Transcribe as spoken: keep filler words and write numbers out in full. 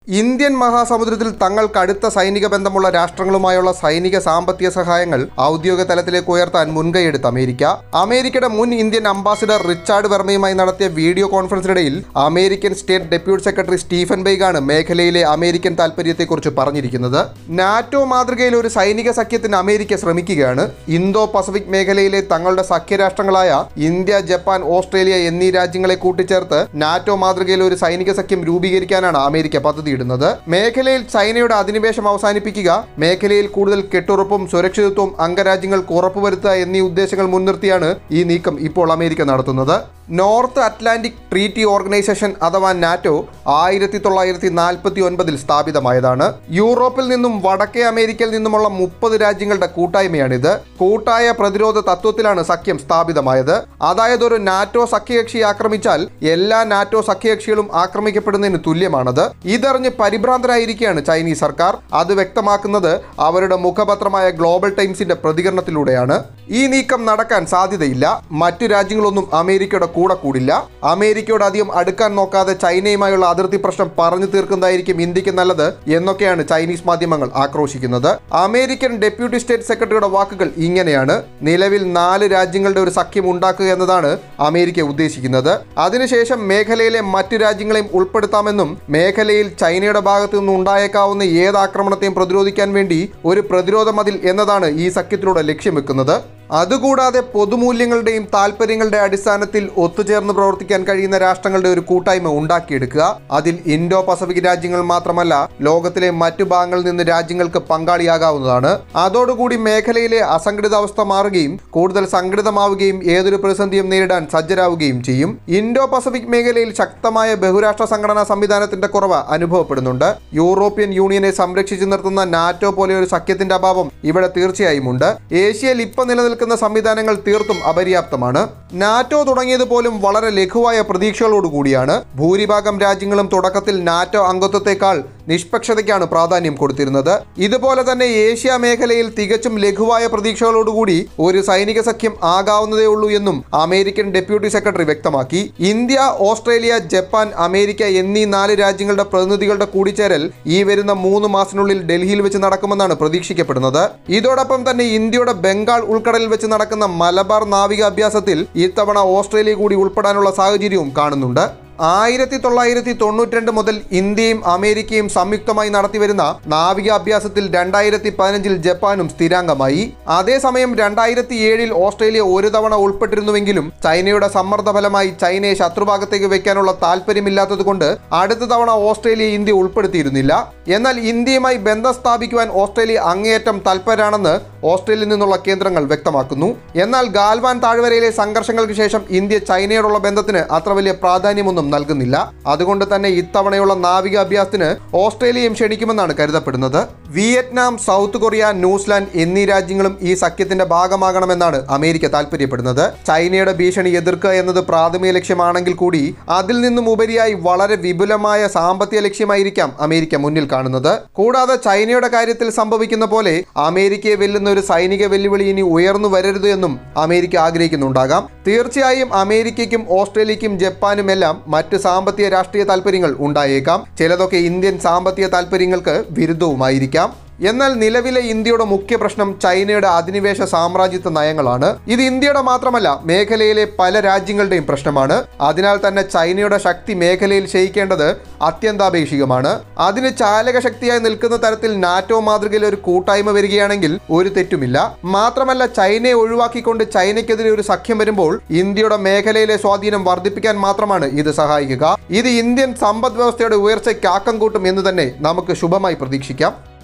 Indian മഹാസമുദ്രത്തിൽ തങ്ങൾക്ക് അടുത്ത സൈനിക ബന്ധമുള്ള രാഷ്ട്രങ്ങളുമായുള്ള സൈനിക സാമ്പത്തിക സഹായങ്ങൾ ഔദ്യോഗിക തലത്തിലേക്ക് ഉയർത്താൻ മുൻകൈയെടുത്ത അമേരിക്ക അമേരിക്കയുടെ മുൻ ഇന്ത്യൻ അംബാസിഡർ റിച്ചാർഡ് വെർമയുമായി നടത്തിയ വീഡിയോ കോൺഫറൻസിനിടയിൽ American state deputy secretary Stephen ബെയ്ഗാണ് മേഖലയിലെ അമേരിക്കൻ താൽപര്യത്തെക്കുറിച്ച് പറഞ്ഞിരിക്കുന്നത്. നാറ്റോ മാതൃകയിൽ ഒരു സൈനിക സഖ്യത്തിന് അമേരിക്ക ശ്രമിക്കുകയാണ്. ഇന്തോ പസഫിക് മേഖലയിലെ തങ്ങളുടെ സഖ്യരാഷ്ട്രങ്ങളായ ഇന്ത്യ, ജപ്പാൻ, ഓസ്ട്രേലിയ എന്നീ രാജ്യങ്ങളെ കൂട്ടിച്ചേർത്ത് നാറ്റോ മാതൃകയിൽ ഒരു സൈനിക സഖ്യം രൂപീകരിക്കാനാണ് അമേരിക്ക പദ്ധതി ഇടുന്നത്. മേഖലയിൽ ചൈനയുടെ അധിനിവേശം അവസാനിപ്പിക്കുക, മേഖലയിൽ കൂടുതൽ കെട്ടുറപ്പും സുരക്ഷിതത്വവും അംഗരാജ്യങ്ങൾക്ക് ഉറപ്പുവരുത്തുക എന്നീ ഉദ്ദേശങ്ങൾ മുൻനിർത്തിയാണ് ഈ നീക്കം ഇപ്പോൾ അമേരിക്ക നടത്തുന്നത്. നോർത്ത് അറ്റ്ലാന്റിക് ട്രീറ്റി ഓർഗനൈസേഷൻ അഥവാ നാറ്റോ ആയിരത്തി തൊള്ളായിരത്തി നാൽപ്പത്തി ഒൻപതിൽ സ്ഥാപിതമായതാണ്. യൂറോപ്പിൽ നിന്നും വടക്കേ അമേരിക്കയിൽ നിന്നുമുള്ള മുപ്പത് രാജ്യങ്ങളുടെ കൂട്ടായ്മയാണിത്. കൂട്ടായ പ്രതിരോധ തത്വത്തിലാണ് സഖ്യം സ്ഥാപിതമായത്. അതായത് ഒരു നാറ്റോ സഖ്യകക്ഷി ആക്രമിച്ചാൽ എല്ലാ നാറ്റോ സഖ്യകക്ഷികളും ആക്രമിക്കപ്പെടുന്നതിന് തുല്യമാണത്. ഇതറിഞ്ഞ് പരിഭ്രാന്തരായിരിക്കുകയാണ് ചൈനീസ് സർക്കാർ. അത് വ്യക്തമാക്കുന്നത് അവരുടെ മുഖപത്രമായ ഗ്ലോബൽ ടൈംസിന്റെ പ്രതികരണത്തിലൂടെയാണ്. ഈ നീക്കം നടക്കാൻ സാധ്യതയില്ല. മറ്റു രാജ്യങ്ങളൊന്നും അമേരിക്കയുടെ കൂടെ കൂടില്ല. അമേരിക്കയോട് അധികം അടുക്കാൻ നോക്കാതെ ചൈനയുമായുള്ള അതിർത്തി പ്രശ്നം പറഞ്ഞു തീർക്കുന്നതായിരിക്കും ഇന്ത്യക്ക് നല്ലത് എന്നൊക്കെയാണ് ചൈനീസ് മാധ്യമങ്ങൾ ആക്രോശിക്കുന്നത്. അമേരിക്കൻ ഡെപ്യൂട്ടി സ്റ്റേറ്റ് സെക്രട്ടറിയുടെ വാക്കുകൾ ഇങ്ങനെയാണ്: നിലവിൽ നാല് രാജ്യങ്ങളുടെ ഒരു സഖ്യം ഉണ്ടാക്കുക എന്നതാണ് അമേരിക്ക ഉദ്ദേശിക്കുന്നത്. അതിനുശേഷം മേഖലയിലെ മറ്റു രാജ്യങ്ങളെയും ഉൾപ്പെടുത്താമെന്നും മേഖലയിൽ ചൈനയുടെ ഭാഗത്തു നിന്ന് ഉണ്ടായേക്കാവുന്ന ഏത് ആക്രമണത്തെയും പ്രതിരോധിക്കാൻ വേണ്ടി ഒരു പ്രതിരോധ മതിൽ എന്നതാണ് ഈ സഖ്യത്തിലൂടെ ലക്ഷ്യം വെക്കുന്നത്. അതുകൂടാതെ പൊതുമൂല്യങ്ങളുടെയും താല്പര്യങ്ങളുടെ അടിസ്ഥാനത്തിൽ ഒത്തുചേർന്ന് പ്രവർത്തിക്കാൻ കഴിയുന്ന രാഷ്ട്രങ്ങളുടെ ഒരു കൂട്ടായ്മ ഉണ്ടാക്കിയെടുക്കുക. അതിൽ ഇൻഡോ പസഫിക് രാജ്യങ്ങൾ മാത്രമല്ല, ലോകത്തിലെ മറ്റു ഭാഗങ്ങളിൽ നിന്ന് രാജ്യങ്ങൾക്ക് പങ്കാളിയാകാവുന്നതാണ്. അതോടുകൂടി മേഖലയിലെ അസംഘടിതാവസ്ഥ മാറുകയും കൂടുതൽ സംഘടിതമാവുകയും ഏതൊരു പ്രതിസന്ധിയും നേരിടാൻ സജ്ജരാവുകയും ചെയ്യും. ഇൻഡോ പസഫിക് മേഖലയിൽ ശക്തമായ ബഹുരാഷ്ട്ര സംഘടനാ സംവിധാനത്തിന്റെ കുറവ് അനുഭവപ്പെടുന്നുണ്ട്. യൂറോപ്യൻ യൂണിയനെ സംരക്ഷിച്ചു നിർത്തുന്ന നാറ്റോ പോലെ ഒരു സഖ്യത്തിന്റെ അഭാവം ഇവിടെ തീർച്ചയായും ഉണ്ട്. ഏഷ്യയിൽ ഇപ്പോൾ നിലനിൽക്കുന്ന സംവിധാനങ്ങൾ തീർത്തും അപര്യാപ്തമാണ്. നാറ്റോ തുടങ്ങിയത് പോലും വളരെ ലഘുവായ പ്രതീക്ഷകളോടുകൂടിയാണ്. ഭൂരിഭാഗം രാജ്യങ്ങളും തുടക്കത്തിൽ നാറ്റോ അംഗത്വത്തെക്കാൾ നിഷ്പക്ഷതയ്ക്കാണ് പ്രാധാന്യം കൊടുത്തിരുന്നത്. ഇതുപോലെ തന്നെ ഏഷ്യ മേഖലയിൽ തികച്ചും ലഘുവായ പ്രതീക്ഷകളോടുകൂടി ഒരു സൈനിക സഖ്യം ആകാവുന്നതേ ഉള്ളൂ എന്നും അമേരിക്കൻ ഡെപ്യൂട്ടി സെക്രട്ടറി വ്യക്തമാക്കി. ഇന്ത്യ, ഓസ്ട്രേലിയ, ജപ്പാൻ, അമേരിക്ക എന്നീ നാല് രാജ്യങ്ങളുടെ പ്രതിനിധികളുടെ കൂടിച്ചേരൽ ഈ വരുന്ന മൂന്ന് മാസത്തിനുള്ളിൽ ഡൽഹിയിൽ വെച്ച് നടക്കുമെന്നാണ് പ്രതീക്ഷിക്കപ്പെടുന്നത്. ഇതോടൊപ്പം തന്നെ ഇന്ത്യയുടെ ബംഗാൾ ഉൾക്കടലിൽ വെച്ച് നടക്കുന്ന മലബാർ നാവിക അഭ്യാസത്തിൽ ഇത്തവണ ഓസ്ട്രേലിയ കൂടി ഉൾപ്പെടാനുള്ള സാഹചര്യവും കാണുന്നുണ്ട്. ആയിരത്തി തൊള്ളായിരത്തി തൊണ്ണൂറ്റി രണ്ട് മുതൽ ഇന്ത്യയും അമേരിക്കയും സംയുക്തമായി നടത്തിവരുന്ന നാവിക അഭ്യാസത്തിൽ രണ്ടായിരത്തി പതിനഞ്ചിൽ ജപ്പാനും സ്ഥിരാംഗമായി. അതേസമയം രണ്ടായിരത്തി ഏഴിൽ ഓസ്ട്രേലിയ ഒരു തവണ ഉൾപ്പെട്ടിരുന്നുവെങ്കിലും ചൈനയുടെ സമ്മർദ്ദ ഫലമായി ചൈനയെ ശത്രുഭാഗത്തേക്ക് വെക്കാനുള്ള താല്പര്യമില്ലാത്തതുകൊണ്ട് അടുത്ത തവണ ഓസ്ട്രേലിയ ഇന്ത്യ ഉൾപ്പെടുത്തിയിരുന്നില്ല. എന്നാൽ ഇന്ത്യയുമായി ബന്ധം സ്ഥാപിക്കുവാൻ ഓസ്ട്രേലിയ അങ്ങേയറ്റം തൽപരരാണെന്ന് ഓസ്ട്രേലിയയിൽ നിന്നുള്ള കേന്ദ്രങ്ങൾ വ്യക്തമാക്കുന്നു. എന്നാൽ ഗാൽവാൻ താഴ്വരയിലെ സംഘർഷങ്ങൾക്ക് ശേഷം ഇന്ത്യ ചൈനയോടുള്ള ബന്ധത്തിന് അത്ര വലിയ പ്രാധാന്യമൊന്നും നൽകുന്നില്ല. അതുകൊണ്ട് തന്നെ ഇത്തവണയുള്ള നാവിക അഭ്യാസത്തിന് ഓസ്ട്രേലിയയും ക്ഷണിക്കുമെന്നാണ് കരുതപ്പെടുന്നത്. വിയറ്റ്നാം, സൗത്ത് കൊറിയ, ന്യൂസിലാൻഡ് എന്നീ രാജ്യങ്ങളും ഈ സഖ്യത്തിന്റെ ഭാഗമാകണമെന്നാണ് അമേരിക്ക താല്പര്യപ്പെടുന്നത്. ചൈനയുടെ ഭീഷണി എതിർക്കുക എന്നത് പ്രാഥമിക ലക്ഷ്യമാണെങ്കിൽ കൂടി അതിൽ നിന്നും ഉപരിയായി വളരെ വിപുലമായ സാമ്പത്തിക ലക്ഷ്യമായിരിക്കാം അമേരിക്ക മുന്നിൽ കാണുന്നത്. കൂടാതെ ചൈനയുടെ കാര്യത്തിൽ സംഭവിക്കുന്ന പോലെ അമേരിക്കയെ വെല്ലുന്ന ഒരു സൈനിക വെല്ലുവിളി ഇനി ഉയർന്നു വരരുത് എന്നും അമേരിക്ക ആഗ്രഹിക്കുന്നുണ്ടാകാം. തീർച്ചയായും അമേരിക്കയ്ക്കും ഓസ്ട്രേലിയയ്ക്കും ജപ്പാനും എല്ലാം മറ്റ് സാമ്പത്തിക രാഷ്ട്രീയ താല്പര്യങ്ങൾ ഉണ്ടായേക്കാം. ചിലതൊക്കെ ഇന്ത്യൻ സാമ്പത്തിക താല്പര്യങ്ങൾക്ക് വിരുദ്ധവുമായിരിക്കാം. എന്നാൽ നിലവിലെ ഇന്ത്യയുടെ മുഖ്യ പ്രശ്നം ചൈനയുടെ അധിനിവേശ സാമ്രാജ്യത്വ നയങ്ങളാണ്. ഇത് ഇന്ത്യയുടെ മാത്രമല്ല, മേഖലയിലെ പല രാജ്യങ്ങളുടെയും പ്രശ്നമാണ്. അതിനാൽ തന്നെ ചൈനയുടെ ശക്തി മേഖലയിൽ ക്ഷയിക്കേണ്ടത് അത്യന്താപേക്ഷികമാണ്. അതിന് ചാലക ശക്തിയായി നിൽക്കുന്ന തരത്തിൽ നാറ്റോ മാതൃകയിൽ ഒരു കൂട്ടായ്മ വരികയാണെങ്കിൽ ഒരു തെറ്റുമില്ല. മാത്രമല്ല, ചൈനയെ ഒഴിവാക്കിക്കൊണ്ട് ചൈനയ്ക്കെതിരെ ഒരു സഖ്യം വരുമ്പോൾ ഇന്ത്യയുടെ മേഖലയിലെ സ്വാധീനം വർദ്ധിപ്പിക്കാൻ മാത്രമാണ് ഇത് സഹായിക്കുക. ഇത് ഇന്ത്യൻ സമ്പദ് വ്യവസ്ഥയുടെ ഉയർച്ചയ്ക്ക് ആക്കം കൂട്ടും എന്ന് തന്നെ നമുക്ക് ശുഭമായി പ്രതീക്ഷിക്കാം.